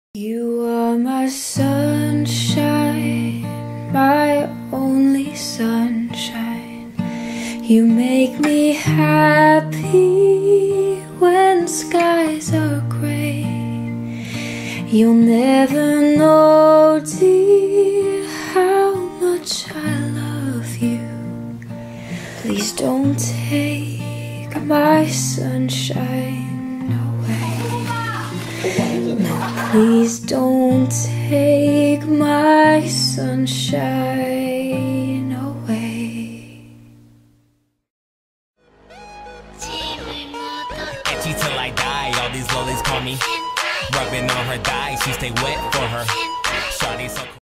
You are my sunshine, my only sunshine. You make me happy when skies are gray. You'll never know, dear, how much I love you. Please don't take my sunshine away. No, please don't take my sunshine away. Catchy till I die, all these lollies call me. Rubbing on her thigh, she stay wet for her. Shawty so